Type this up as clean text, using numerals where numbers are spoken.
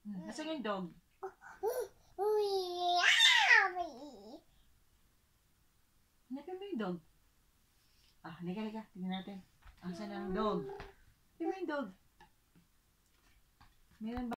Nasaan yung dog? Hanapin mo yung dog. Halika. Tingnan natin. Asan ang dog? Hanapin mo yung dog. Meron ba?